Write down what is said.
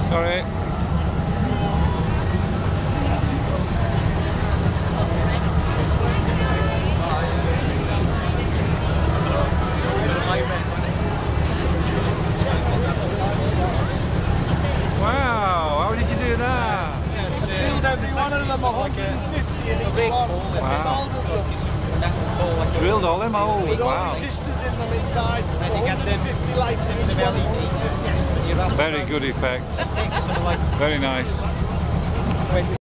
Sorry. Wow, how did you do that? Drilled every one of them, 150 in each one. Wow. Soldered them. Drilled all them holes, With all wow. resistors in them inside. 150 lights in each one. Very good effect. Very nice.